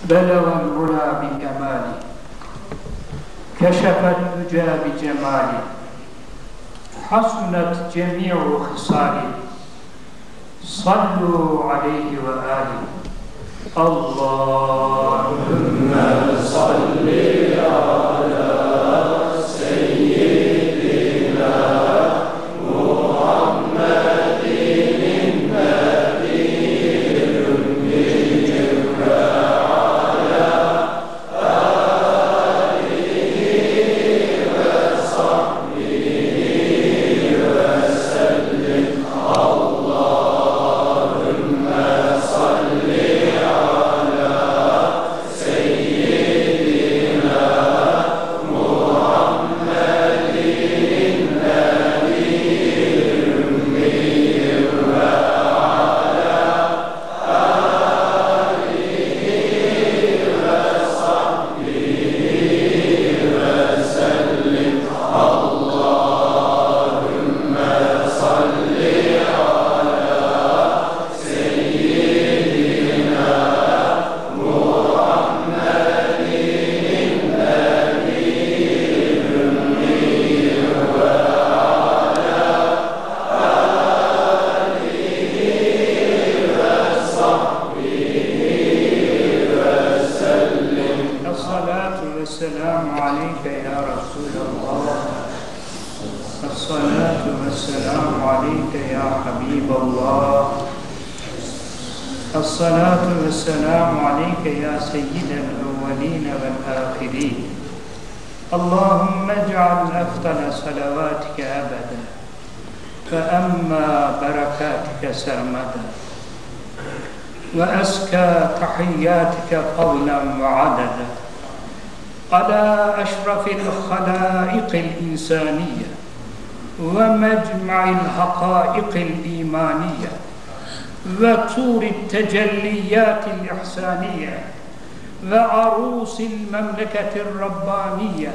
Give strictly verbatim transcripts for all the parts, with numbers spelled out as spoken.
بلغ العلا بكماله كشف الدجى بجماله حسنت جميع خصاله صلوا عليه وآله اللهم صل على سيدنا محمد النبي الأمي وعلى آله وصحبه وسلم اللهم صل على سيدنا محمد النبي الأمي وعلى آله وصحبه وسلم اللهم صل على سيدنا محمد النبي الأمي وعلى آله وصحبه وسلم الصلاة والسلام عليك يا رسول الله الصلاة والسلام عليك يا حبيب الله الصلاة والسلام عليك يا سيد الأولين والآخرين اللهم اجعل أفضل صلواتك أبدا فأما بركاتك سرمدا وأزكى تحياتك قولا وعددا على أشرف الخلائق الإنسانية ومجمع الحقائق الإيمانية وطور التجليات الإحسانية وعروس المملكة الربانية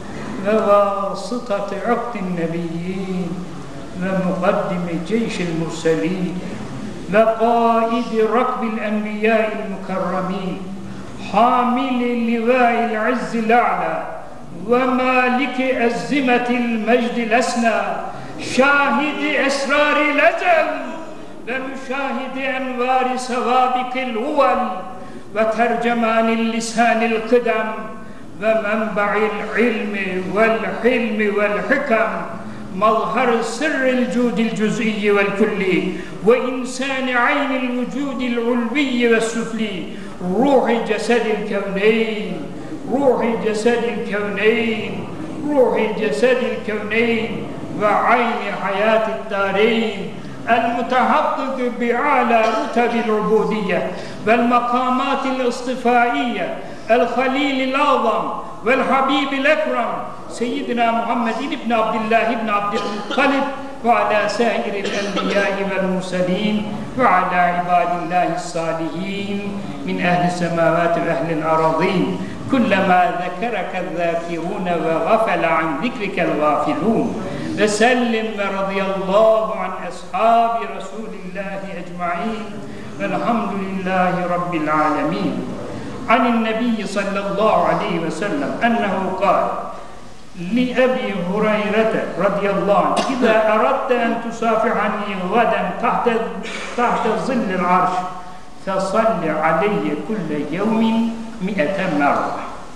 وواسطة عقد النبيين ومقدم جيش المرسلين وقائد ركب الأنبياء المكرمين حامل لواء العز الأعلى ومالك أزمة المجد الأسنى شاهد أسرار الأجل ومشاهد أنوار سوابق الأول وترجمان اللسان القدم ومنبع العلم والحلم والحكم مظهر سر الجود الجزئي والكلي وإنسان عين الوجود العلوي والسفلي روح جسد الكونين روح جسد الكونين روح جسد الكونين وعين حياة الدارين المتحقق بأعلى رتب العبودية والمقامات الاصطفائية الخليل الأعظم والحبيب الأكرم سيدنا محمد بن عبد الله بن عبد المطلب وعلى سائر الأنبياء والمرسلين وعلى عباد الله الصالحين من أهل السماوات وأهل الأراضين كلما ذكرك الذاكرون وغفل عن ذكرك الغافلون وسلم ورضي الله عن أصحاب رسول الله أجمعين والحمد لله رب العالمين عن النبي صلى الله عليه وسلم أنه قال لأبي هريرة رضي الله عنه إذا أردت أن تصافحني غدا تحت تحت ظل العرش فصل علي كل يوم مئة مرة.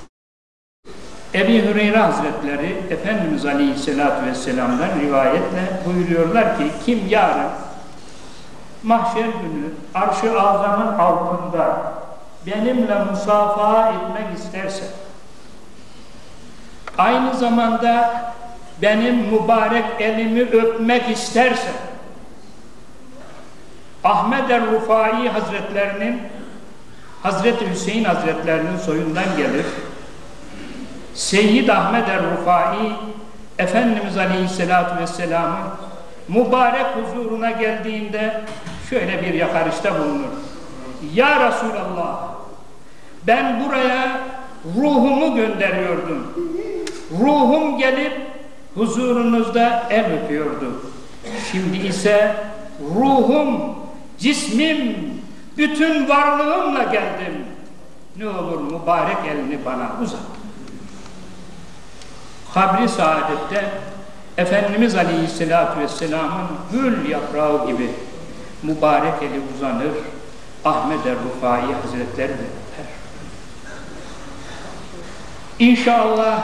Ebu Hureyre Hazretleri Efendimiz Aleyhisselatü Vesselam'dan rivayetle buyuruyorlar ki kim yarın mahşer günü Arş-ı Azam'ın altında benimle musafaha etmek isterse, aynı zamanda benim mübarek elimi öpmek isterse, Ahmed el-Rufai Hazretlerinin, Hazreti Hüseyin Hazretlerinin soyundan gelir. Seyyid Ahmed el-Rufai Efendimiz Aleyhisselatü Vesselam'ın mübarek huzuruna geldiğinde şöyle bir yakarışta bulunur. Ya Resulallah, ben buraya ruhumu gönderiyordum. Ruhum gelip huzurunuzda el öpüyordu. Şimdi ise ruhum, cismim, bütün varlığımla geldim. ne olur mübarek elini bana uzat. Kabri saadette Efendimiz Aleyhisselatü Vesselam'ın gül yaprağı gibi mübarek eli uzanır, Ahmed er-Rufai Hazretleri de öper. İnşallah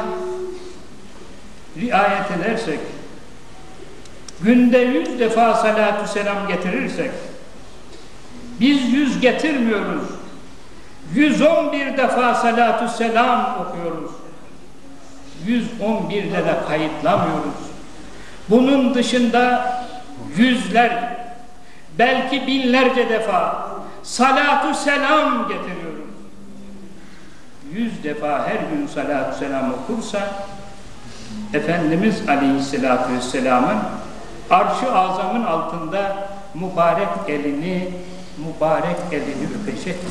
riayet edersek, günde yüz defa salatü selam getirirsek, biz yüz getirmiyoruz, yüz on bir defa salatü selam okuyoruz, yüz on birde de kayıtlamıyoruz. Bunun dışında yüzler, belki binlerce defa salatü selam getiriyoruz. Yüz defa her gün salatü selam okursa, Efendimiz Aleyhisselatü Vesselam'ın arş-ı azamın altında mübarek elini, mübarek elini öpecektir.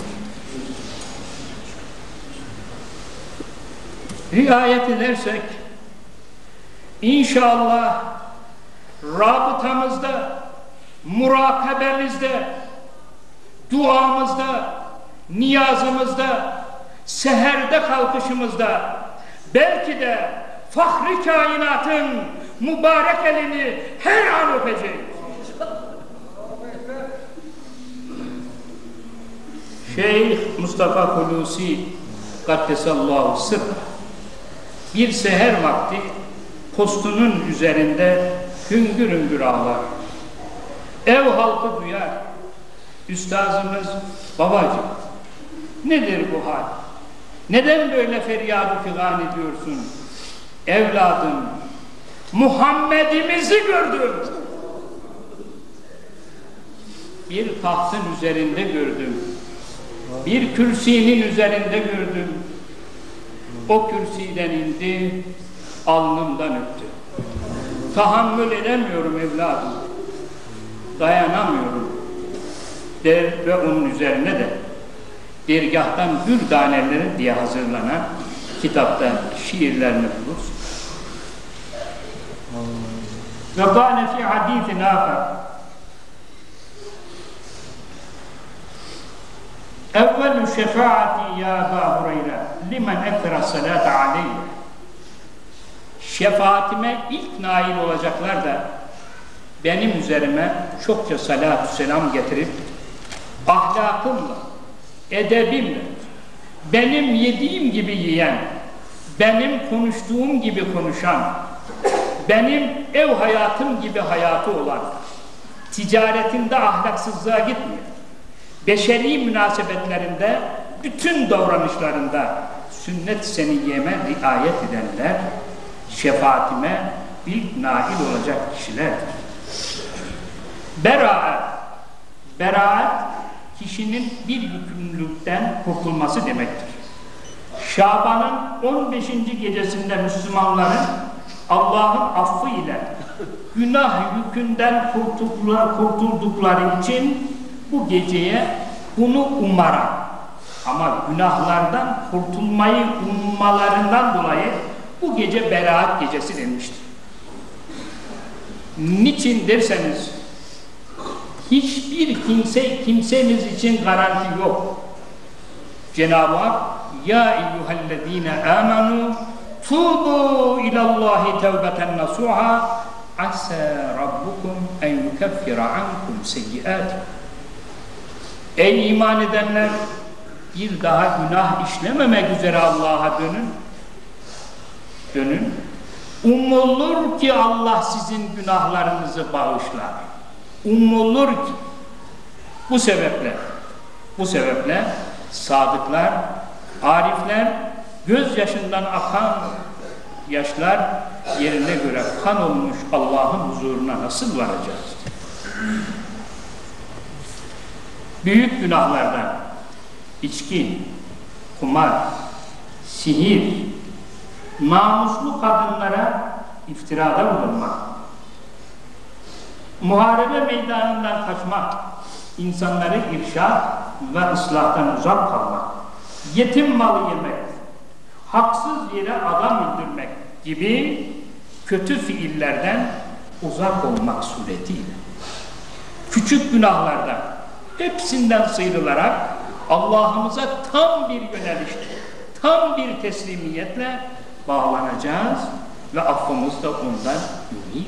Riayet edersek, İnşallah rabıtamızda, murakabemizde, duamızda, niyazımızda, seherde kalkışımızda, belki de fahri kainatın mübarek elini her an öpeceğiz. Şeyh Mustafa Hulusi Kaddesallahu sırrı bir seher vakti postunun üzerinde hüngür hüngür ağlar. Ev halkı duyar. Üstazımız, babacığım, nedir bu hal? Neden böyle feryadı figan ediyorsun? Evladım, Muhammed'imizi gördüm. Bir tahtın üzerinde gördüm. Bir kürsinin üzerinde gördüm. O kürsiden indi, alnımdan öptü. Tahammül edemiyorum evladım, dayanamıyorum der ve onun üzerine de dergâhtan gül taneleri diye hazırlanan kitapta şiirlerini bulursun. Ve kâne fî hadîsin âfer evvelü şefaati ya Ebu Hureyre limen ekfera salâte aleyh. Şefaatime ilk nail olacaklar da benim üzerime çokça salatü selam getirip ahlakımla, edebimle, benim yediğim gibi yiyen, benim konuştuğum gibi konuşan, benim ev hayatım gibi hayatı olan, ticaretinde ahlaksızlığa gitmiyor, beşeri münasebetlerinde, bütün davranışlarında sünnet-i seniyyeme riayet edenler, şefaatime ilk nail olacak kişilerdir. Beraat, beraat kişinin bir yükümlülükten kurtulması demektir. Şaban'ın on beşinci gecesinde Müslümanların Allah'ın affı ile günah yükünden kurtuldukları için bu geceye bunu umarak, ama günahlardan kurtulmayı ummalarından dolayı bu gece beraat gecesi denmiştir. Niçin derseniz, hiçbir kimse kimsemiz için garanti yok. Cenab-ı Hak ya eyyühellezine amenu tubu ilallahi tevbeten nasuha asa rabbukum en yukeffira ankum seyyiatikum. Ey iman edenler, bir daha günah işlememek üzere Allah'a dönün. Dönün. Umulur ki Allah sizin günahlarınızı bağışlar. Umulur ki. Bu sebeple, bu sebeple sadıklar, arifler, gözyaşından akan yaşlar yerine göre kan olmuş Allah'ın huzuruna nasıl varacağız? Büyük günahlardan içki, kumar, sihir, namuslu kadınlara iftirada bulunmak, muharebe meydanından kaçmak, insanları irşad ve ıslahtan uzak kalmak, yetim malı yemek, haksız yere adam öldürmek gibi kötü fiillerden uzak olmak suretiyle, küçük günahlardan hepsinden sıyrılarak Allah'ımıza tam bir yönelişle, tam bir teslimiyetle bağlanacağız ve affımız da ondan ümit.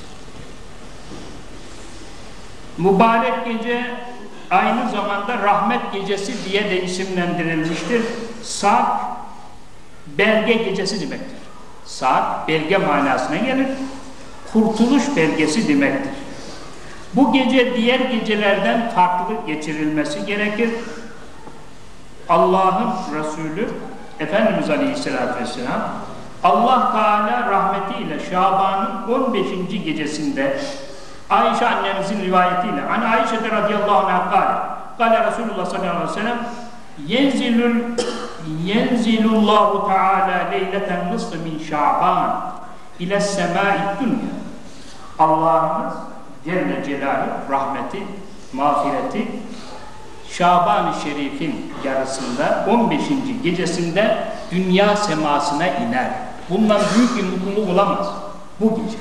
Mübarek gece aynı zamanda rahmet gecesi diye de isimlendirilmiştir. Sak, belge gecesi demektir. Sak, belge manasına gelir. Kurtuluş belgesi demektir. Bu gece diğer gecelerden farklı geçirilmesi gerekir. Allah'ın Resulü Efendimiz Aleyhisselatü Vesselam Allah Teala rahmetiyle Şaban'ın on beşinci gecesinde Ayşe annemizin rivayetiyle an Ayşe radıyallahu anh'a kâle kâle Resulullah sallallahu aleyhi ve sellem yenzilul yenzilullahu teâlâ leyleten nısfı min Şaban ile semâid dünya. Allah'ımız Celle Celaluhu rahmeti, mağfireti Şaban-ı Şerif'in yarısında on beşinci gecesinde dünya semasına iner. Bundan büyük bir mutluluk olamaz bu gece.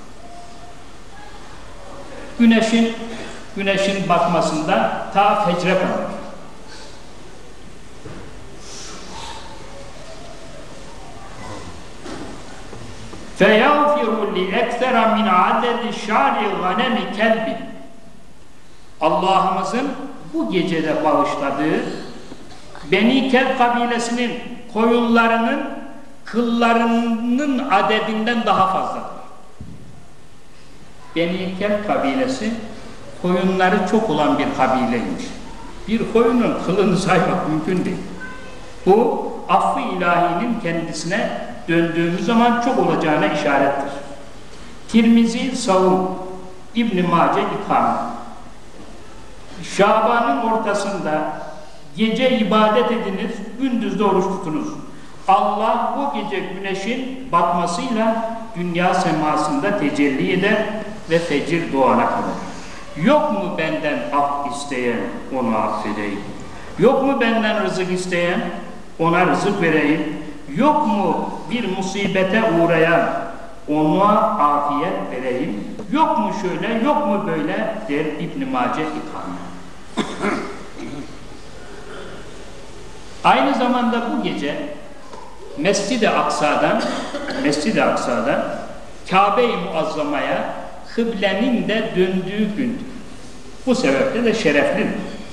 Güneşin güneşin batmasında ta fecre kadar. فَيَغْفِرُ لِيَكْثَرَ مِنْ عَدَدِ شَعْرِ غَنَمِ كَلْبٍ. Allah'ımızın bu gecede bağışladığı Beni Kelb kabilesinin koyunlarının kıllarının adedinden daha fazladır. Beni Kelb kabilesi koyunları çok olan bir kabileymiş. Bir koyunun kılını saymak mümkün değil. Bu affı ilahinin kendisine döndüğümüz zaman çok olacağına işarettir. Tirmizi Savun, İbn-i Mace İkame. Şaban'ın ortasında gece ibadet ediniz, gündüzde oruç tutunuz. Allah o gece güneşin batmasıyla dünya semasında tecelli eder ve fecir doğana kadar. Yok mu benden af isteyen, onu affedeyim. Yok mu benden rızık isteyen, ona rızık vereyim. Yok mu bir musibete uğrayan, ona afiyet vereyim. Yok mu şöyle, yok mu böyle der İbn-i Mace İkame. Aynı zamanda bu gece Mescid-i Aksa'dan Mescid-i Aksa'dan Kabe-i Muazzama'ya kıblenin de döndüğü gündür. Bu sebeple de şereflidir.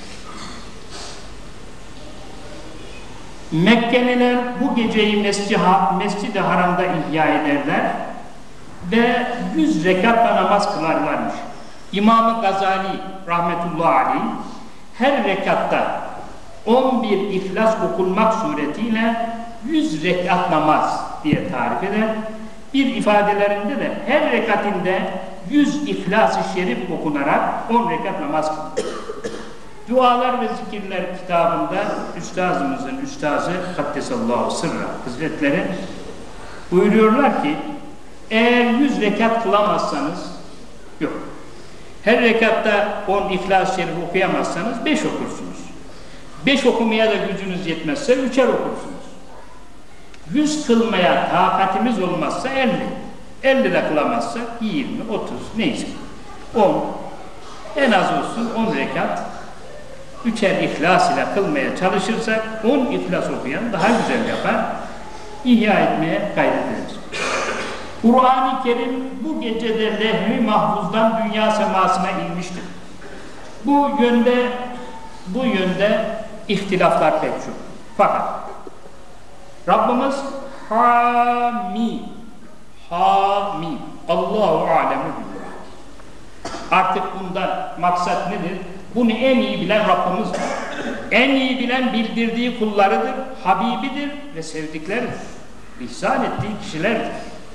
Mekkeliler bu geceyi Mescid-i Haram'da ihya ederler ve yüz rekatla namaz kılarlarmış. İmam-ı Gazali rahmetullahi aleyh her rekatta on bir İhlas okunmak suretiyle yüz rekat namaz diye tarif eder. Bir ifadelerinde de her rekatinde yüz İhlas-ı Şerif okunarak on rekat namaz kılır. Dualar ve Zikirler kitabında üstazımızın üstazı Kaddesallahu Sırra Hazretleri buyuruyorlar ki eğer yüz rekat kılamazsanız yok. Her rekatta on İhlas-ı Şerif okuyamazsanız beş okursunuz. Beş okumaya da gücünüz yetmezse üçer okursunuz. Yüz kılmaya takatimiz olmazsa elli. elli de kılamazsa yirmi, otuz neyse. on. En az olsun on rekat üçer ihlas ile kılmaya çalışırsak on ihlas okuyan daha güzel yapar. İhya etmeye gayret ederiz. Kur'an-ı Kerim bu gecede lehv-i mahfuzdan dünya semasına inmiştir. Bu yönde bu yönde ihtilaflar pek çok. Fakat Rabbimiz Hamim Hamim Allahu alemu billah. Artık bundan maksat nedir? Bunu en iyi bilen Rabbimizdir. En iyi bilen bildirdiği kullarıdır, Habibidir ve sevdikleridir. İhsan ettiği kişilerdir.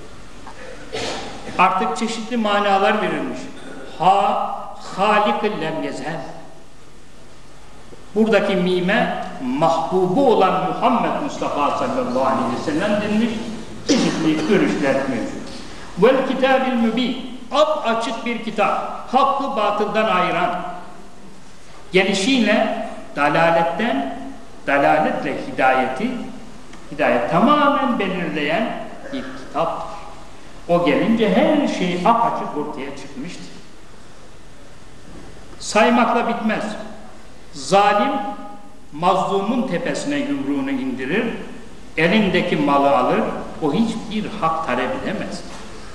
Artık çeşitli manalar verilmiş. Ha, Halik-i lem yezel. Buradaki mime mahbubu olan Muhammed Mustafa sallallahu aleyhi ve sellem denilmiş. Çeşitli görüşler mevcut. Vel kitabil mübin. Ap açık bir kitap. Hakkı batıldan ayıran. Gelişiyle dalaletten, dalaletle hidayeti, hidayet tamamen belirleyen bir kitaptır. O gelince her şey apaçık ortaya çıkmıştır. Saymakla bitmez. Zalim mazlumun tepesine yumruğunu indirir, elindeki malı alır, o hiçbir hak talep edemez.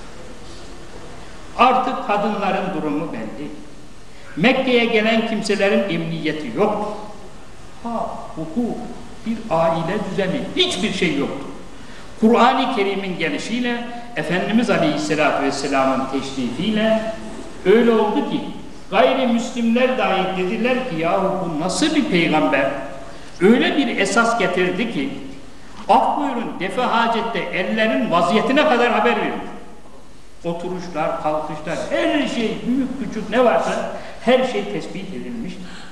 Artık kadınların durumu belli. Mekke'ye gelen kimselerin emniyeti yoktu. Ha, hukuk, bir aile düzeni, hiçbir şey yoktu. Kur'an-ı Kerim'in gelişiyle, Efendimiz Aleyhisselatü Vesselam'ın teşrifiyle öyle oldu ki, gayrimüslimler dahi dediler ki, yahu bu nasıl bir peygamber? Öyle bir esas getirdi ki, af buyurun, defa hacette ellerin vaziyetine kadar haber verir. Oturuşlar, kalkışlar, her şey, büyük küçük ne varsa her şey tespit edilmiş.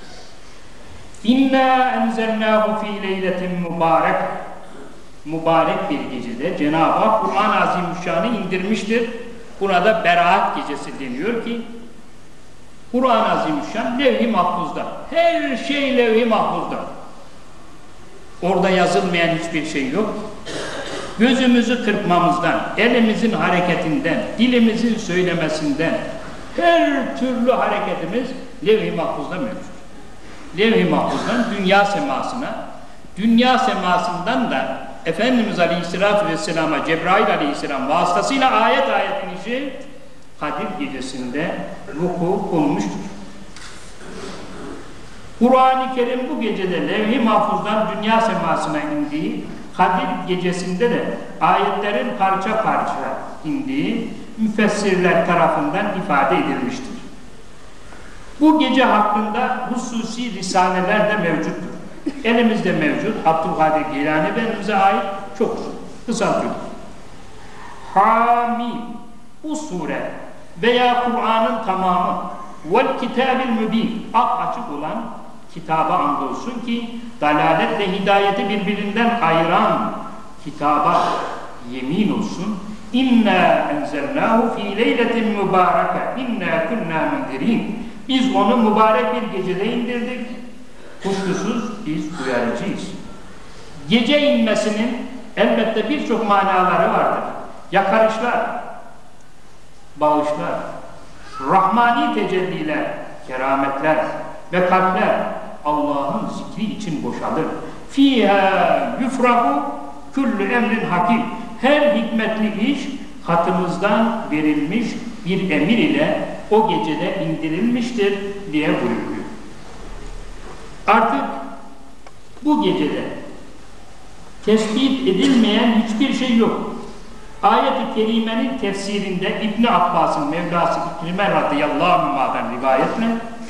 İnna enzelnahu fi leyletin mübarek. Mübarek bir gecede Cenab-ı Hak Kur'an-ı Azimüşşan'ı indirmiştir. Buna da Beraat gecesi deniyor ki Kur'an-ı Azimüşşan levh-i mahfuzda. Her şey levh-i mahfuzda. Orada yazılmayan hiçbir şey yok. Gözümüzü kırpmamızdan, elimizin hareketinden, dilimizin söylemesinden her türlü hareketimiz levh-i mahfuzda mevcut. Levh-i mahfuzdan dünya semasına, dünya semasından da Efendimiz Aleyhisselatü Vesselam'a Cebrail Aleyhisselam vasıtasıyla ayet ayet inişi Kadir gecesinde vuku bulmuştur. Kur'an-ı Kerim bu gecede levh-i mahfuzdan dünya semasına indiği, Kadir gecesinde de ayetlerin parça parça indiği müfessirler tarafından ifade edilmiştir. Bu gece hakkında hususi risaleler de mevcuttur. Elimizde mevcut Abdülkadir Geylani Efendimiz'e ait çok uzun, kısaltıyorum. Hamim, bu sure veya Kur'an'ın tamamı vel kitabil mübin, açık olan kitaba andolsun ki dalaletle hidayeti birbirinden ayıran kitaba yemin olsun. İnna enzelnahu fi leyletin mübareke inna kunna mundirin. Biz onu mübarek bir gecede indirdik. Kuşkusuz biz uyarıcıyız. Gece inmesinin elbette birçok manaları vardır. Yakarışlar, bağışlar, rahmani tecelliler, kerametler ve kalpler Allah'ın zikri için boşalır. Fîhâ yufrahu küllü emrin hakim. Her hikmetli iş katımızdan verilmiş bir emir ile o gecede indirilmiştir diye buyuruyor. Artık bu gecede tespit edilmeyen hiçbir şey yok. Ayet-i Kerime'nin tefsirinde İbn Abbas'ın Mevlası İkrime radıyallahu anh'dan rivayetle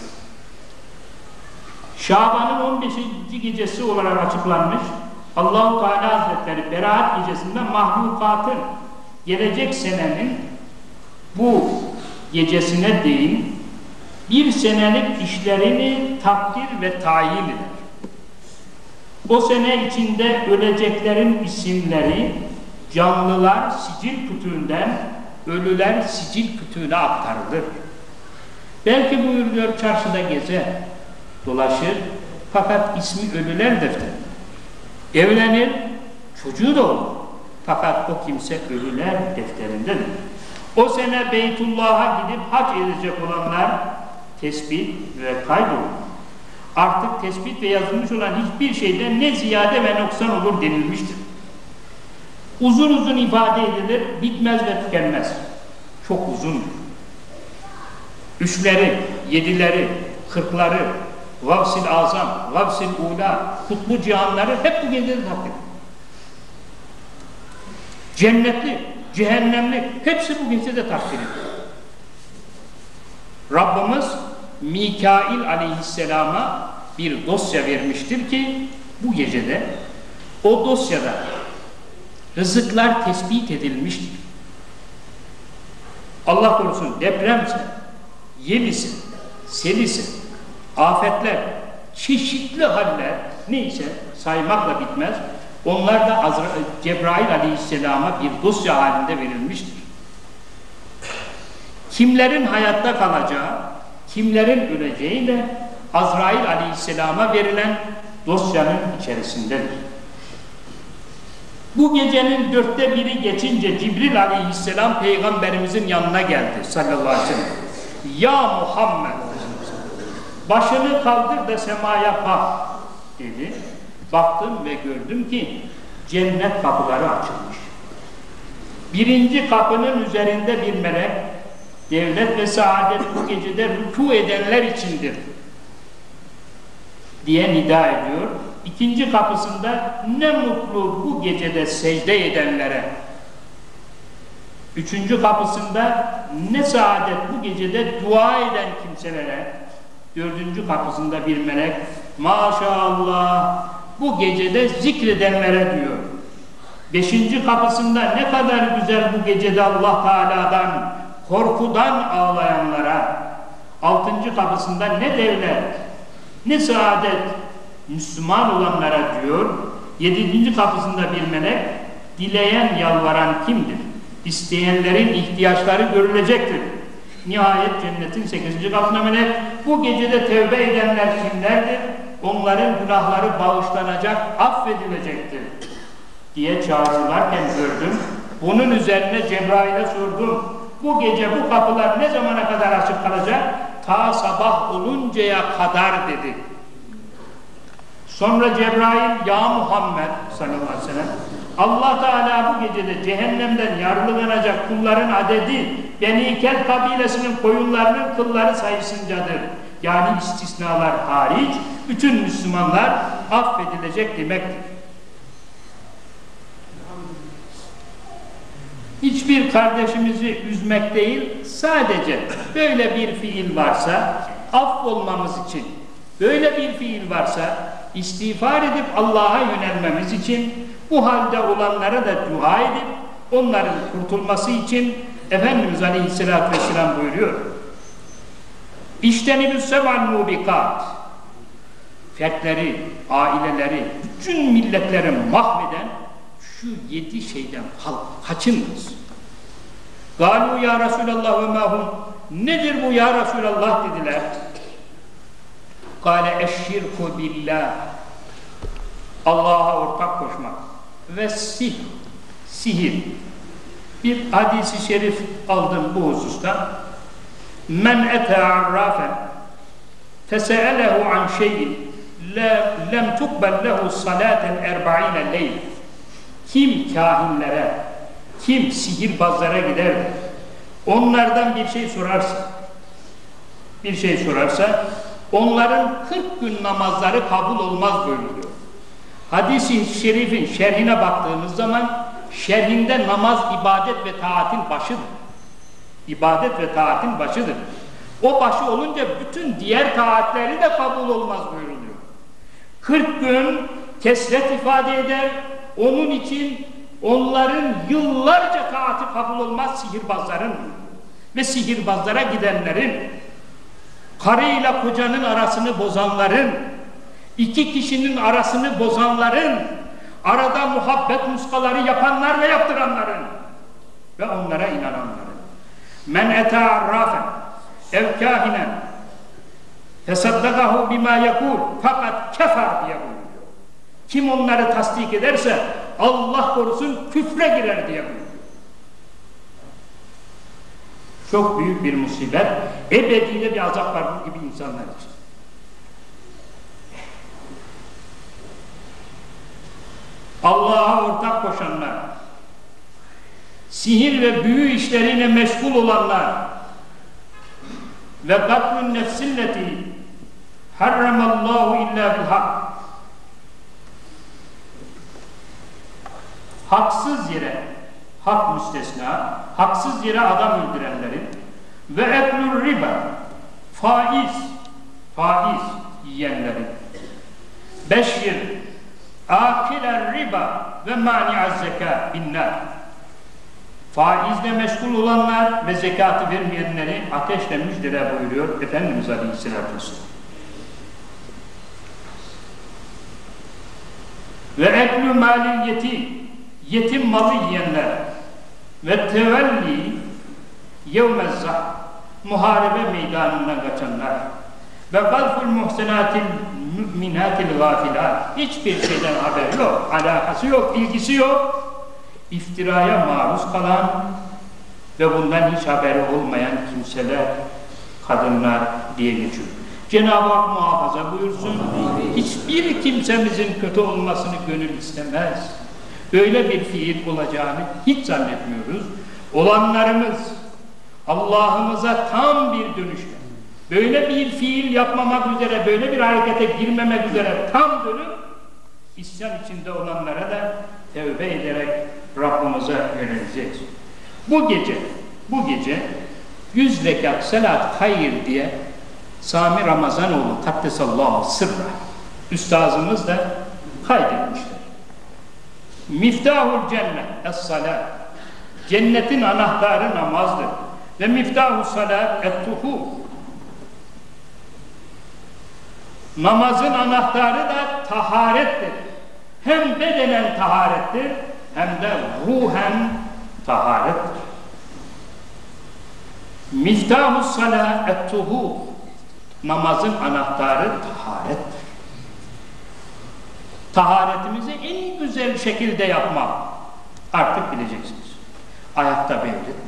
Şaban'ın on beşinci gecesi olarak açıklanmış Allah-u Teala Hazretleri Beraat gecesinde mahlukatın gelecek senenin bu gecesine değin bir senelik işlerini takdir ve tayin eder. O sene içinde öleceklerin isimleri canlılar sicil kütüğünden ölüler sicil kütüğüne aktarılır. Belki buyuruyor çarşıda gezer, dolaşır fakat ismi ölüler defteri. Evlenir, çocuğu da olur. Fakat o kimse ölüler defterindedir. O sene Beytullah'a gidip hac edecek olanlar tespit ve kaydolur. Artık tespit ve yazılmış olan hiçbir şeyden ne ziyade ve noksan olur denilmiştir. Uzun uzun ifade edilir, bitmez ve tükenmez. Çok uzundur. Üçleri, yedileri, kırkları, Gavs-ı Azam, Gavs-ı Ula, kutlu cihanları hep bu gecede takdir. Cennetli, cehennemli hepsi bu gecede takdir edilir. Rabbimiz Mikail aleyhisselama bir dosya vermiştir ki bu gecede o dosyada rızıklar tespit edilmiştir. Allah korusun depremse, yelisi, selisi, afetler, çeşitli haller neyse saymakla bitmez. Onlar da Azra Cebrail aleyhisselama bir dosya halinde verilmiştir. Kimlerin hayatta kalacağı, kimlerin öleceği de Azrail aleyhisselama verilen dosyanın içerisindedir. Bu gecenin dörtte biri geçince Cibril aleyhisselam peygamberimizin yanına geldi sallallahu aleyhi ve sellem. Ya Muhammed, başını kaldır da semaya bak. dedi. Baktım ve gördüm ki cennet kapıları açılmış. Birinci kapının üzerinde bir melek, devlet ve saadet bu gecede rükû edenler içindir diye nida ediyor. İkinci kapısında ne mutlu bu gecede secde edenlere. Üçüncü kapısında ne saadet bu gecede dua eden kimselere. Dördüncü kapısında bir melek, maşallah bu gecede zikredenlere diyor. Beşinci kapısında ne kadar güzel bu gecede Allah Teala'dan, korkudan ağlayanlara. Altıncı kapısında ne devlet, ne saadet, Müslüman olanlara diyor. Yedinci kapısında bir melek, dileyen, yalvaran kimdir? İsteyenlerin ihtiyaçları görülecektir. Nihayet cennetin sekizinci kapısına melek, bu gecede tevbe edenler kimlerdir? Onların günahları bağışlanacak, affedilecektir diye çağrılarken gördüm. Bunun üzerine Cebrail'e sordum. Bu gece bu kapılar ne zamana kadar açık kalacak? Ta sabah oluncaya kadar dedi. Sonra Cebrail, ya Muhammed sallallahu aleyhi ve sellem, Allah Teala bu gecede cehennemden yargılanacak kulların adedi Beni Kelb kabilesinin koyunlarının kılları sayısıncadır. Yani istisnalar hariç bütün Müslümanlar affedilecek demektir. Hiçbir kardeşimizi üzmek değil, sadece böyle bir fiil varsa affolmamız için, böyle bir fiil varsa istiğfar edip Allah'a yönelmemiz için, bu halde olanlara da dua edip onların kurtulması için Efendimiz Aleyhisselatü Vesselam buyuruyor. İştenibü seval mubikat, fertleri, aileleri, bütün milletleri mahveden şu yedi şeyden kaçınınız. Galu ya Resulallah ve mahum, nedir bu ya Resulallah dediler. Kale eşşirku billah, Allah'a ortak koşmak ve sih, sihir. Bir hadisi şerif aldım bu hususta. Men ete arrafen fese'elehu an şeyin lem tukbel lehu salaten erba'ine leyl. Kim kahinlere, kim sihirbazlara gider de onlardan bir şey sorarsa, bir şey sorarsa onların kırk gün namazları kabul olmaz buyuruyor. Hadis-i şerifin şerhine baktığımız zaman şerhinde namaz ibadet ve taatin başıdır. İbadet ve taatin başıdır. O başı olunca bütün diğer taatleri de kabul olmaz buyuruluyor. kırk gün kesret ifade eder. Onun için onların yıllarca taati kabul olmaz sihirbazların ve sihirbazlara gidenlerin, karıyla kocanın arasını bozanların, iki kişinin arasını bozanların, arada muhabbet muskaları yapanlar ve yaptıranların ve onlara inananların. Men ete arrafen ev kahinen fesaddakahu bima yekul fakat kefer diye buyuruyor. Kim onları tasdik ederse Allah korusun küfre girer diye buyuruyor. Çok büyük bir musibet, ebediyle bir azap var bu gibi insanlar için. Allah'a ortak koşanlar, sihir ve büyü işlerine meşgul olanlar ve katlun nefsilleti harramallahu illa bilhak, haksız yere, hak müstesna, haksız yere adam öldürenlerin ve eklur riba, faiz, faiz yiyenlerin, beşir, akiler riba ve mani'az zeka binnar, faizle meşgul olanlar ve zekatı vermeyenleri ateşle müjdele buyuruyor Efendimiz Aleyhisselatü Vesselam. Ve eklü malil yetim, yetim malı yiyenler ve tevelli yevmezzah, muharebe meydanından kaçanlar ve gazful muhsenatil müminatil gafilat, hiçbir şeyden haberi yok, alakası yok, ilgisi yok, iftiraya maruz kalan ve bundan hiç haberi olmayan kimseler, kadınlar diye geçiyor. Cenab-ı Hak muhafaza buyursun. Hiçbir kimsemizin kötü olmasını gönül istemez. Böyle bir fiil olacağını hiç zannetmiyoruz. Olanlarımız Allah'ımıza tam bir dönüşte, böyle bir fiil yapmamak üzere, böyle bir harekete girmemek üzere tam dönüp isyan içinde olanlara da tevbe ederek Rabbimize yöneleceğiz. Bu gece, bu gece yüz rekat salat hayır diye Sami Ramazanoğlu Kaddesallahu sırra üstazımız da kaydetmişler. Miftahul cennet es-salat, cennetin anahtarı namazdır. Ve miftahu salat et-tuhur, namazın anahtarı da taharettir. Hem bedenen taharettir, hem de ruhen taharettir. Miftahu salat et-tuhur, namazın anahtarı taharettir. Taharetimizi en güzel şekilde yapmak artık bileceksiniz. Ayakta mevlid.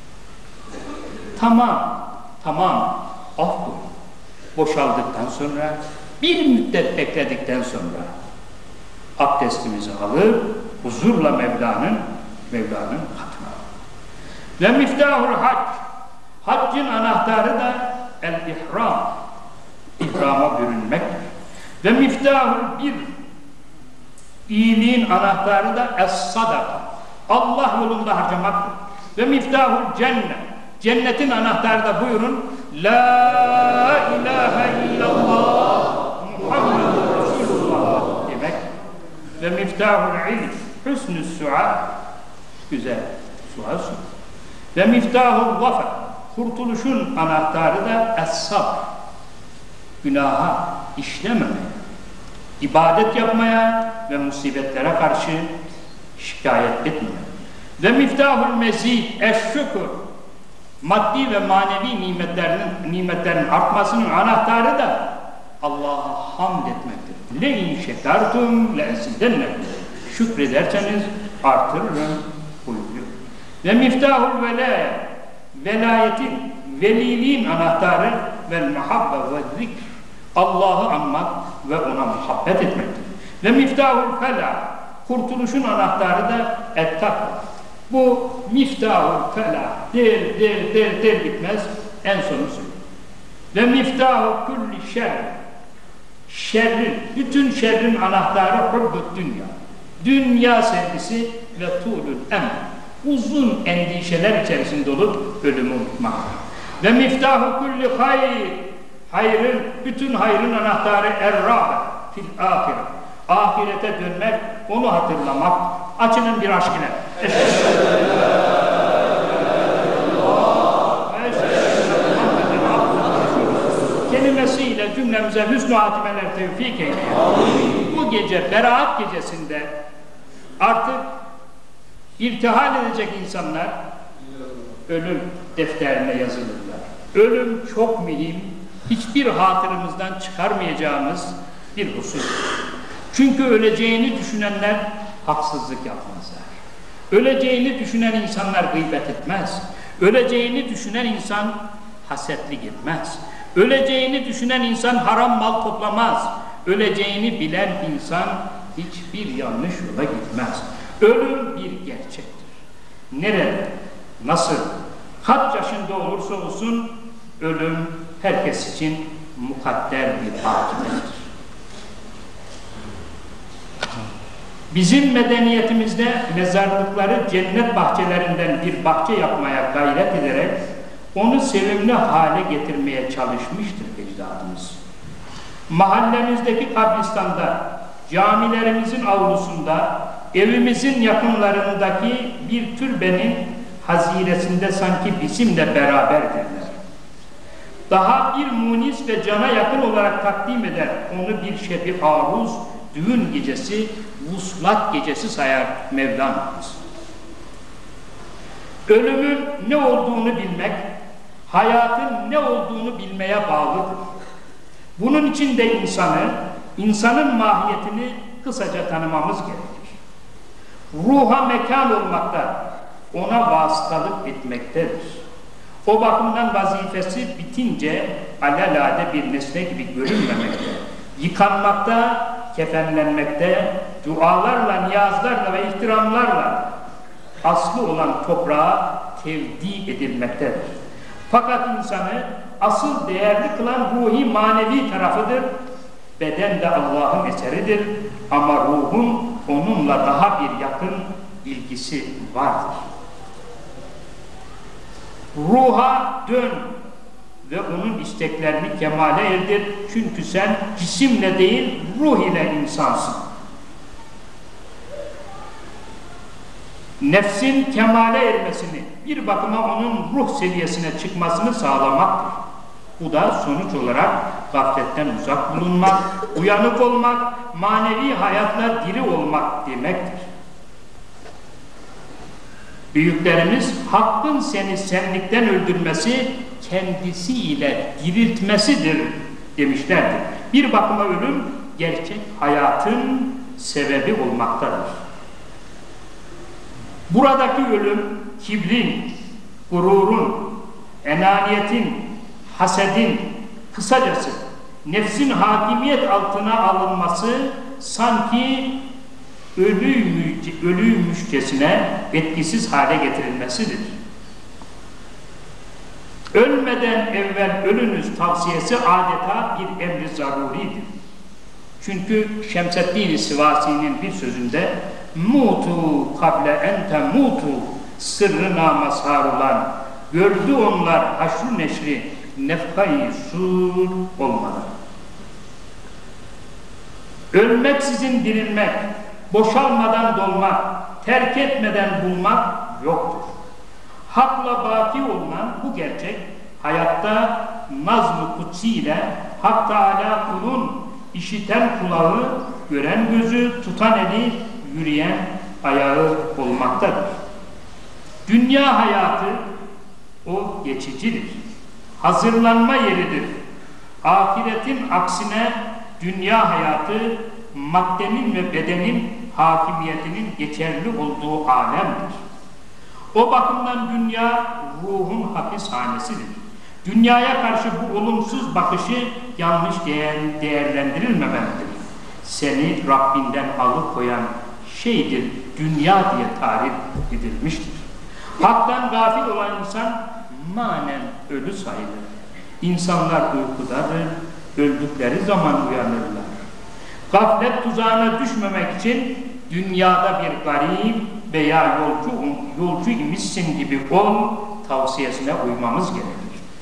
Tamam, tamam, af buyurun. Boşaldıktan sonra, bir müddet bekledikten sonra abdestimizi alıp huzurla Mevla'nın Mevla'nın katına. Ve miftahul hac, haccın anahtarı da el-ihram, ihrama bürünmektir. Ve miftahul bir, iyiliğin anahtarı da es-sadaka, Allah yolunda harcamaktır. Ve miftahul cennet, cennetin anahtarı da buyurun La ilahe illallah Muhammedur Resulullah demek. Ve miftahul ilm hüsnü sual, güzel sual su. Ve miftahul zafer, kurtuluşun anahtarı da es-sabr, günaha işlememeye, ibadet yapmaya ve musibetlere karşı şikayet etmemeye. Ve miftahul mezid eş-şükür, maddi ve manevi nimetlerin, nimetlerin artmasının anahtarı da Allah'a hamd etmektir. Le in şekertum le ezidennekum, şükrederseniz artırırım buyuruyor. Ve miftahul velayet, velayetin, veliliğin anahtarı vel muhabbe ve zikr, Allah'ı anmak ve ona muhabbet etmektir. Ve miftahul felah, kurtuluşun anahtarı da et-takva. Bu miftahul felah der der der der bitmez, en sonu söylüyor. Ve miftahu kulli şer, şerrin, bütün şerrin anahtarı hubbut dünya, dünya sevgisi ve tulul emr, uzun endişeler içerisinde olup ölümü unutmak. Ve miftahu kulli hayr, hayrın, bütün hayrın anahtarı er-râbe fil âhire, ahirete dönmek, onu hatırlamak. Açının bir aşk ile. Kelimesiyle cümlemize hüsnü hatimeler tevfik eyle. Bu gece, Berat gecesinde artık irtihal edecek insanlar ölüm defterine yazılırlar. Ölüm çok mühim, hiçbir hatırımızdan çıkarmayacağımız bir husus. Çünkü öleceğini düşünenler haksızlık yapmazlar. Öleceğini düşünen insanlar gıybet etmez. Öleceğini düşünen insan hasetlik etmez. Öleceğini düşünen insan haram mal toplamaz. Öleceğini bilen insan hiçbir yanlış yola gitmez. Ölüm bir gerçektir. Nerede, nasıl, kaç yaşında olursa olsun ölüm herkes için mukadder bir akıbettir. Bizim medeniyetimizde mezarlıkları cennet bahçelerinden bir bahçe yapmaya gayret ederek onu sevimli hale getirmeye çalışmıştır ecdadımız. Mahallemizdeki kabristanda, camilerimizin avlusunda, evimizin yakınlarındaki bir türbenin haziresinde sanki bizimle beraberdirler. Daha bir munis ve cana yakın olarak takdim eder onu bir şebi aruz, düğün gecesi, vuslat gecesi sayar Mevlamız. Ölümün ne olduğunu bilmek, hayatın ne olduğunu bilmeye bağlıdır. Bunun için de insanı, insanın mahiyetini kısaca tanımamız gerekir. Ruha mekan olmakta, ona vasıtalık etmektedir. O bakımdan vazifesi bitince alelade bir nesne gibi görünmemekte, yıkanmakta, kefenlenmekte, dualarla, niyazlarla ve ihtiramlarla aslı olan toprağa tevdi edilmektedir. Fakat insanı asıl değerli kılan ruhi manevi tarafıdır. Beden de Allah'ın eseridir ama ruhun onunla daha bir yakın ilgisi vardır. Ruha dön ve onun isteklerini kemale erdir. Çünkü sen cisimle değil, ruh ile insansın. Nefsin kemale ermesini, bir bakıma onun ruh seviyesine çıkmasını sağlamaktır. Bu da sonuç olarak gafletten uzak bulunmak, uyanık olmak, manevi hayatla diri olmak demektir. Büyüklerimiz hakkın seni senlikten öldürmesi kendisiyle diriltmesidir demişlerdir. Bir bakıma ölüm gerçek hayatın sebebi olmaktadır. Buradaki ölüm kibrin, gururun, enaniyetin, hasedin, kısacası nefsin hakimiyet altına alınması sanki ölüymüş, ölüymüşçesine etkisiz hale getirilmesidir. Ölmeden evvel ölünüz tavsiyesi adeta bir emri zaruridir. Çünkü Şemseddin-i Sivasi'nin bir sözünde mutu kable ente mutu sırrına mazhar olan gördü onlar haşr neşri nefkayı sur olmadan. Ölmeksizin dirilmek, boşalmadan dolmak, terk etmeden bulmak yoktur. Hakla baki olunan bu gerçek hayatta nazm-ı kutsi ile Hak Teâlâ kulun işiten kulağı, gören gözü, tutan eli, yürüyen ayağı olmaktadır. Dünya hayatı o geçicidir. Hazırlanma yeridir. Ahiretin aksine dünya hayatı maddenin ve bedenin hakimiyetinin geçerli olduğu alemdir. O bakımdan dünya ruhun hapishanesidir. Dünyaya karşı bu olumsuz bakışı yanlış değer, değerlendirilmemelidir. Seni Rabbinden alıkoyan şeydir dünya diye tarif edilmiştir. Hak'tan gafil olan insan manen ölü sayılır. İnsanlar uykudadır, öldükleri zaman uyanırlar. Gaflet tuzağına düşmemek için dünyada bir garip veya yolcu, yolcu imişsin gibi ol tavsiyesine uymamız gerekir.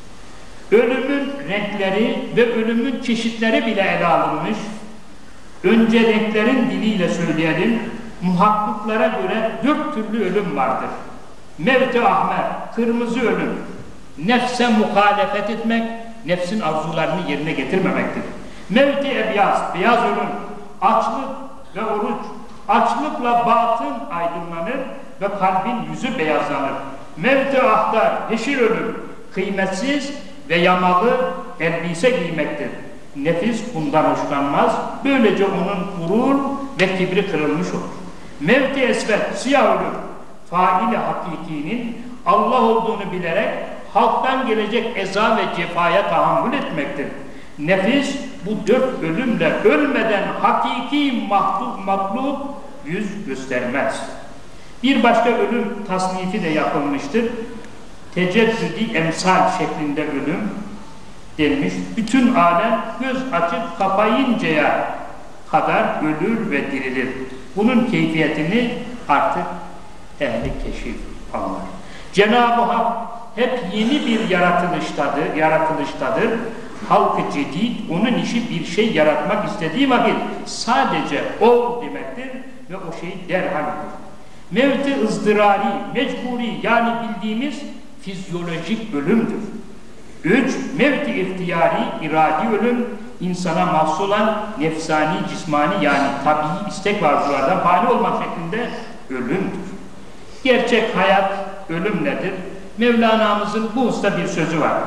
Ölümün renkleri ve ölümün çeşitleri bile ele alınmış. Önce renklerin diliyle söyleyelim, muhakkıklara göre dört türlü ölüm vardır. Mevt-i ahmer, kırmızı ölüm, nefse muhalefet etmek, nefsin arzularını yerine getirmemektir. Mevt-i ebyaz, beyaz ölüm, açlık ve oruç, açlıkla batın aydınlanır ve kalbin yüzü beyazlanır. Mevt-i ahdar, yeşil ölüm, kıymetsiz ve yamalı elbise giymektir. Nefis bundan hoşlanmaz, böylece onun gurur ve kibri kırılmış olur. Mevt-i esved, siyah ölüm, fail-i hakikinin Allah olduğunu bilerek halktan gelecek eza ve cefaya tahammül etmektir. Nefis bu dört ölümle ölmeden hakiki mahluk, mahluk yüz göstermez. Bir başka ölüm tasnifi de yapılmıştır. Teceddüdi emsal şeklinde ölüm denmiş. Bütün alem göz açıp kapayıncaya kadar ölür ve dirilir. Bunun keyfiyetini artık ehli keşif anlar. Cenab-ı Hak hep yeni bir yaratılıştadır, yaratılıştadır. Halk-ı cedid, onun işi bir şey yaratmak istediği vakit sadece ol demektir ve o şey derhal olur. Mevt-i ızdırari, mecburi yani bildiğimiz fizyolojik ölümdür. Üç, mevt-i ihtiyari, iradi ölüm, insana mahsus olan nefsani, cismani yani tabii istek ve arzulardan fani olmak şeklinde ölümdür. Gerçek hayat ölüm nedir? Mevlana'mızın bu usta bir sözü var.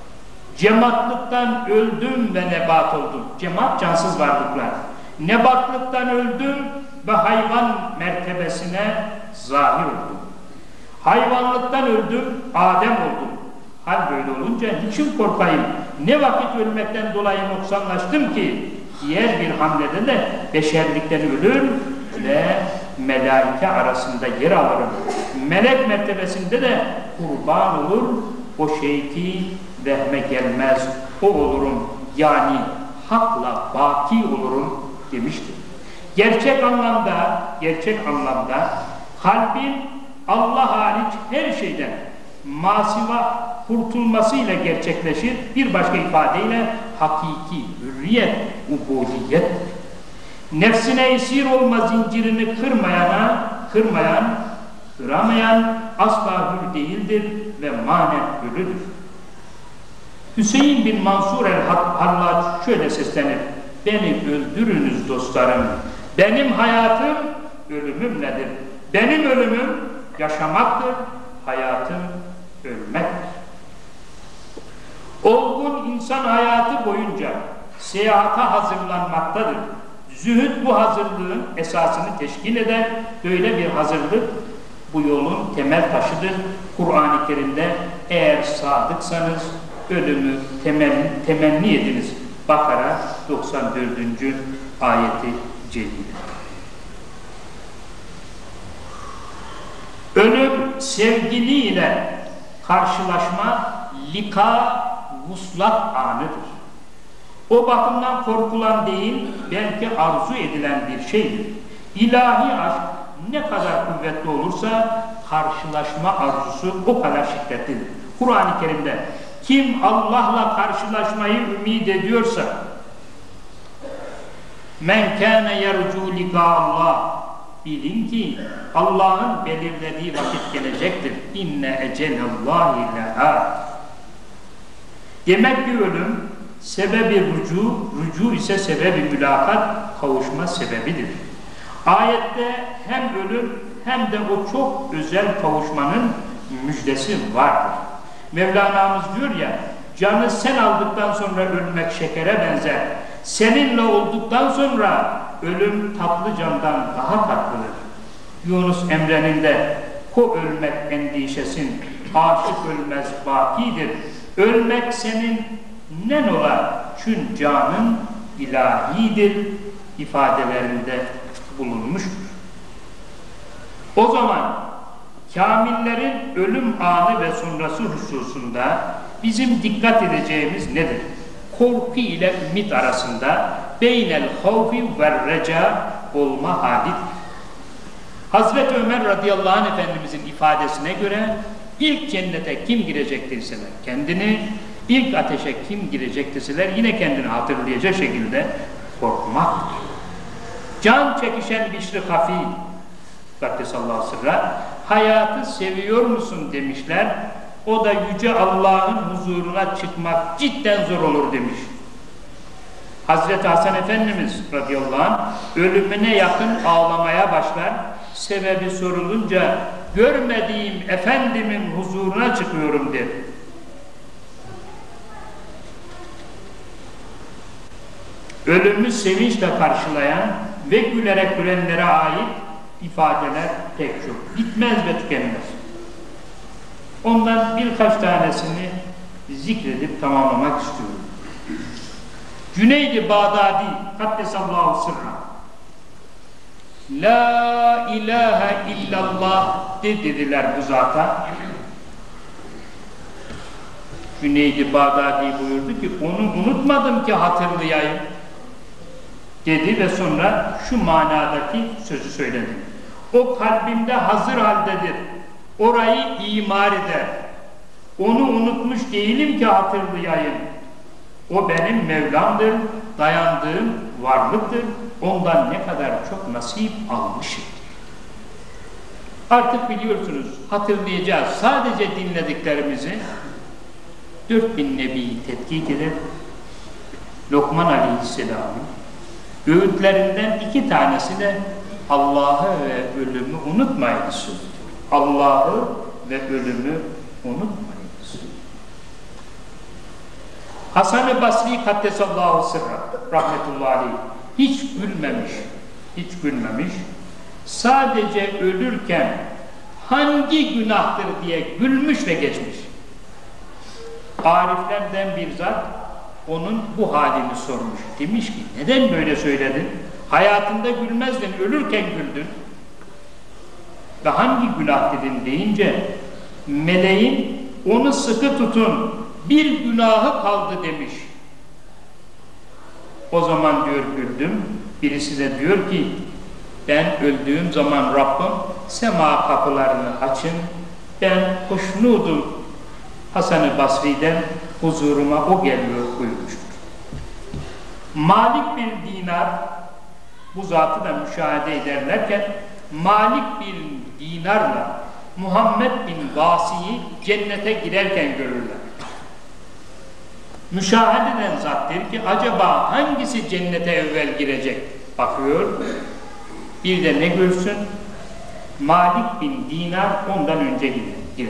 Cematlıktan öldüm ve nebat oldum. Cemaat cansız varlıklar. Nebatlıktan öldüm ve hayvan mertebesine zahir oldum. Hayvanlıktan öldüm, Adem oldum. Hal böyle olunca niçin korkayım? Ne vakit ölmekten dolayı noksanlaştım ki? Diğer bir hamlede de beşerlikten ölür ve melaike arasında yer alırım. Melek mertebesinde de kurban olur, o şey ki vehme gelmez, o olurum. Yani hakla baki olurum demiştir. Gerçek anlamda, gerçek anlamda kalbin Allah hariç her şeyden masiva kurtulmasıyla gerçekleşir. Bir başka ifadeyle hakiki hürriyet, ubudiyet. Nefsine esir olma zincirini kırmayana, kırmayan, kıramayan asla hür değildir ve manen ölüdür. Hüseyin bin Mansur el-Hallac şöyle seslenir: beni öldürünüz dostlarım, benim hayatım ölümüm nedir? Benim ölümüm yaşamaktır, hayatım ölmektir. Olgun insan hayatı boyunca seyahata hazırlanmaktadır. Zühd bu hazırlığın esasını teşkil eder. Böyle bir hazırlık bu yolun temel taşıdır. Kur'an-ı Kerim'de eğer sadıksanız ölümü temenni, temenni ediniz. Bakara doksan dördüncü ayeti celile. Ölüm sevgiliyle karşılaşma, lika, vuslat anıdır. O bakımdan korkulan değil, belki arzu edilen bir şeydir. İlahi aşk ne kadar kuvvetli olursa karşılaşma arzusu o kadar şiddetlidir. Kur'an-ı Kerim'de kim Allah'la karşılaşmayı ümid ediyorsa, men kâne yercû likâ, bilin ki Allah'ın belirlediği vakit gelecektir. İnne ecelallâhi le'ât. Demek ki ölüm sebebi rücu, rücu ise sebebi mülakat, kavuşma sebebidir. Ayette hem ölüm hem de o çok özel kavuşmanın müjdesi vardır. Mevlana'mız diyor ya, canı sen aldıktan sonra ölmek şekere benzer. Seninle olduktan sonra ölüm tatlı candan daha tatlıdır. Yunus Emre'nin de ko ölmek endişesin, aşık ölmez bakidir. Ölmek senin nen ola, çün canın ilahidir ifadelerinde bulunmuştur. O zaman kamillerin ölüm anı ve sonrası hususunda bizim dikkat edeceğimiz nedir? Korku ile ümit arasında beynel havfi ve reca olma halidir. Hazreti Ömer radıyallahu anh Efendimizin ifadesine göre ilk cennete kim girecek deseler kendini, ilk ateşe kim girecek deseler yine kendini hatırlayacak şekilde korkmaktır. Can çekişen Bişri Hafi Kaddesallahu sırra, hayatı seviyor musun demişler. O da yüce Allah'ın huzuruna çıkmak cidden zor olur demiş. Hazreti Hasan Efendimiz radıyallahu anh ölümüne yakın ağlamaya başlar. Sebebi sorulunca görmediğim efendimin huzuruna çıkıyorum der. Ölümü sevinçle karşılayan ve gülerek ölenlere ait ifadeler pek çok. Bitmez ve tükenmez. Ondan birkaç tanesini zikredip tamamlamak istiyorum. Cüneyd-i Bağdadi Kaddesallahu sırra, La ilahe illallah de dediler bu zata. Cüneyd-i Bağdadi buyurdu ki onu unutmadım ki hatırlayayım dedi ve sonra şu manadaki sözü söyledi. O kalbimde hazır haldedir. Orayı imar eder. Onu unutmuş değilim ki hatırlayayım. O benim Mevlam'dır, dayandığım varlıktır. Ondan ne kadar çok nasip almışım. Artık biliyorsunuz, hatırlayacağız. Sadece dinlediklerimizi dört bin Nebi'yi tetkik eder. Lokman Aleyhisselam'ın öğütlerinden iki tanesi de Allah'ı ve ölümü unutmayınız. Allah'ı ve ölümü unutmayınız. Hasan-ı Basri Kaddesallahu sırra rahmetullahi aleyh hiç gülmemiş, hiç gülmemiş. Sadece ölürken hangi günahtır diye gülmüş ve geçmiş. ariflerden bir zat onun bu halini sormuş. Demiş ki, neden böyle söyledin? Hayatında gülmezdin, ölürken güldün. Ve hangi günah dedin deyince, meleğin onu sıkı tutun, bir günahı kaldı demiş. O zaman diyor güldüm. Birisi de diyor ki, ben öldüğüm zaman Rabbim sema kapılarını açın, ben hoşnudum Hasan-ı Basri'den huzuruma o geliyor buyurmuştur. Malik bir dinar, bu zatı da müşahede ederlerken, Malik bin dinarla Muhammed bin Vasi'yi cennete girerken görürler. Müşahede eden zat der ki, acaba hangisi cennete evvel girecek? Bakıyor, bir de ne görsün? Malik bin dinar ondan önce girer.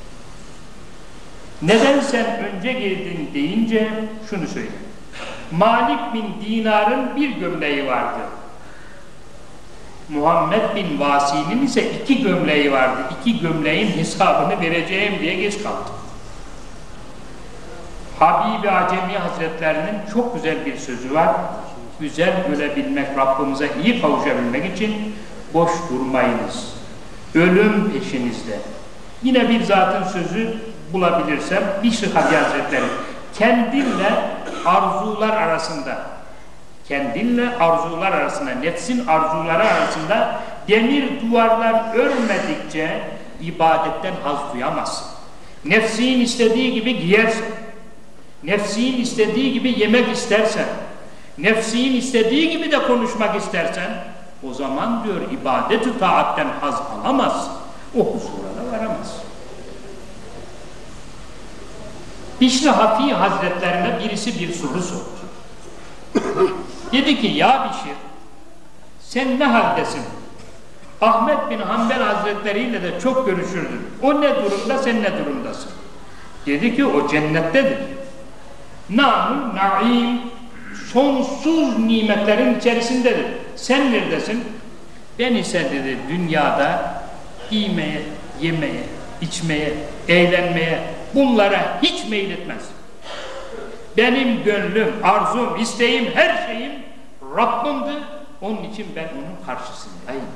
Neden sen önce girdin deyince şunu söyle. Malik bin dinarın bir gömleği vardı. Muhammed bin Vasi'nin ise iki gömleği vardı. İki gömleğin hesabını vereceğim diye geç kaldı. Habibi Acemi Hazretlerinin çok güzel bir sözü var. Güzel ölebilmek, Rabbimize iyi kavuşabilmek için boş durmayınız. Ölüm peşinizde. Yine bir zatın sözü bulabilirsem, Bişri Hacı Hazretleri, kendinle arzular arasında, kendinle arzular arasında, nefsin arzuları arasında demir duvarlar örmedikçe ibadetten haz duyamazsın. Nefsin istediği gibi giyersen, nefsin istediği gibi yemek istersen, nefsin istediği gibi de konuşmak istersen, o zaman diyor ibadet-ü taatten haz alamazsın. O huzura da varamazsın. Bişri Hafi Hazretlerine birisi bir soru sordu. Dedi ki, ya Bişir, sen ne haldesin? Ahmet bin Hanbel Hazretleri ile de çok görüşürdün. O ne durumda, sen ne durumdasın? Dedi ki, o cennettedir. Nâ'nun na'im, sonsuz nimetlerin içerisindedir. Sen neredesin? Ben ise dedi, dünyada giymeye, yemeye, içmeye, eğlenmeye, bunlara hiç meyletmez. Benim gönlüm, arzum, isteğim, her şeyim Rabbimdir. Onun için ben onun karşısındayım.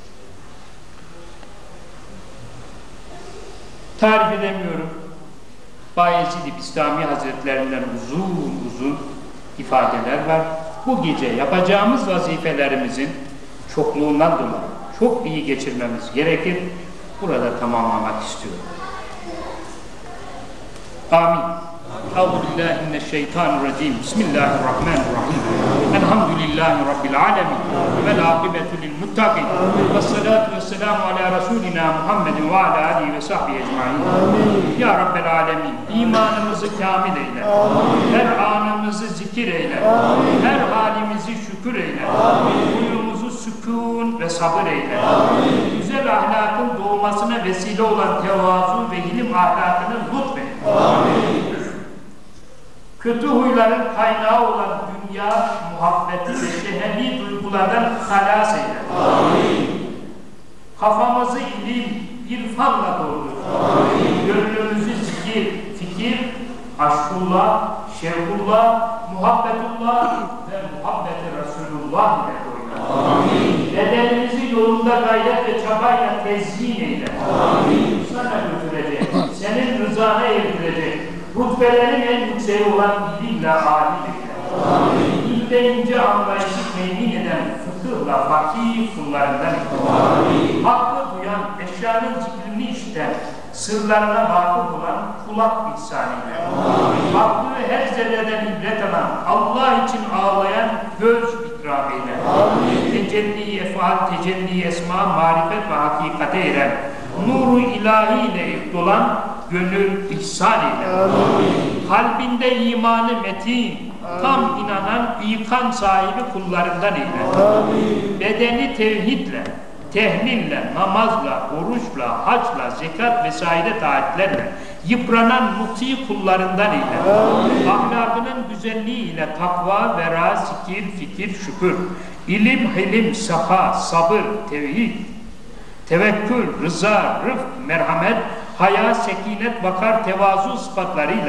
Tarif edemiyorum. Bayezid Bistami Hazretlerinden uzun uzun ifadeler var. Bu gece yapacağımız vazifelerimizin çokluğundan dolayı çok iyi geçirmemiz gerekir. Burada tamamlamak istiyorum. Amin. Euzubillahimineşşeytanirracim. Bismillahirrahmanirrahim. Elhamdülillahi Rabbil alemin. Vel akibetu lil muttaqin. Vessalatu vesselamu ala Resulina Muhammedin ve ala alihi ve sahbihi ecmaîn. Ya Rabbel alemin. İmanımızı kamil eyle. Her anımızı zikir eyle. Her halimizi şükür eyle. Huyumuzu sükûn ve sabır eyle. Güzel ahlakın doğmasına vesile olan tevazu ve ilim ahlakını lütfeyle. Kötü huyların kaynağı olan dünya muhabbeti ve şehevi duygulardan halas eyle. Amin. Kafamızı ilim, irfanla doldur. Gönlümüzü zikir, fikir, aşkullah, şevkullah, muhabbetullah ve muhabbeti Resulullah ile doyur. Bedenimizi yolunda gayret ve çabayla tezyin eyle. Amin. Sana götürecek, senin rızana erdirecek. Rütbelerin en yükseği olan ilimle âli eyle. İlde ince anlayışı temin eden fıkıhla fakih kullarından eyle. Hakkı duyan, eşyanın zikrini işiten, sırlarına vakıf olan kulak ihsan eyle. Baktığı her zerreden ibret alan, Allah için ağlayan göz ikram eyle. Tecelli efal, tecelli esma, marifet ve hakikate eren, nuru ilahi ile dolan gönül ihsan eyle. Amin. Kalbinde imanı metin, amin, tam inanan ikan sahibi kullarından eyle. Amin. Bedeni tevhidle, tehlille, namazla, oruçla, haçla, zekat vesaire taatlerle yıpranan muti kullarından eyle. Amin. Ahlakının güzelliğiyle takva, vera, zikir, fikir, şükür, ilim, hilim, safa, sabır, tevhid, tevekkül, rıza, rıfk, merhamet, haya, sekinet, vakar, tevazu sıfatlarıyla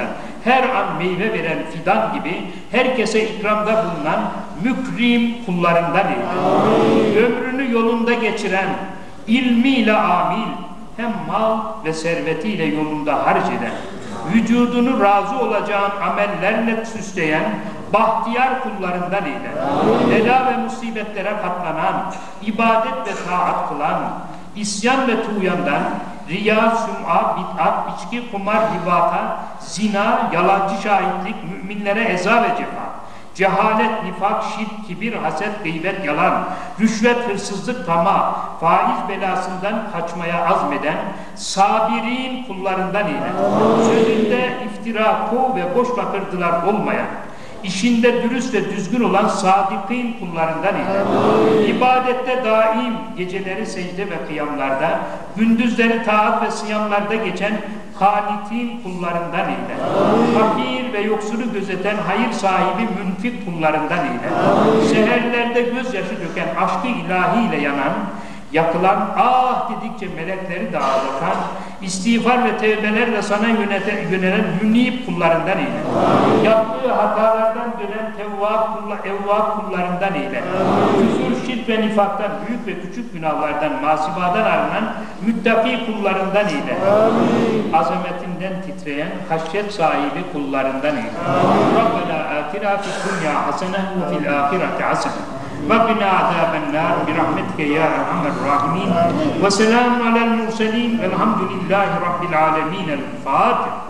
her an meyve veren fidan gibi herkese ikramda bulunan mükrim kullarından eyle. Ömrünü yolunda geçiren, ilmiyle amil, hem mal ve servetiyle yolunda harc eden, vücudunu razı olacağın amellerle süsleyen bahtiyar kullarından eyle. Bela ve musibetlere katlanan, ibadet ve taat kılan, isyan ve tuğyandan, riya, süm'a, bid'at, içki, kumar, ribata, zina, yalancı şahitlik, müminlere eza ve cefa, cehalet, nifak, şirk, kibir, haset, gıybet, yalan, rüşvet, hırsızlık, tamah, faiz belasından kaçmaya azmeden sabirin kullarından eyle. Sözünde iftira, kov ve boş bakırdılar olmayan, İşinde dürüst ve düzgün olan sadıkîn kullarından eyle. İbadette daim, geceleri secde ve kıyamlarda, gündüzleri taat ve siyamlarda geçen hanitin kullarından eyle. Fakir ve yoksulu gözeten hayır sahibi münfik kullarından eyle. Seherlerde gözyaşı döken aşkı ilahiyle yanan, yakılan, ah dedikçe melekleri de ağlatan, istiğfar ve tevbelerle sana yönete, yönelen münib kullarından eyle. Yaptığı hatalardan dönen tevvab kullar, evvab kullarından eyle. Küfür, şirk ve nifaktan, büyük ve küçük günahlardan, masibadan arınan müttaki kullarından eyle. Azametinden titreyen, haşyet sahibi kullarından eyle. Rabbena atina fid dunya hasene ve fil ahireti hasene وقنا عذاب النار برحمتك يا ارحم الراحمين وسلام على المرسلين والحمد لله رب العالمين. الفاتحة.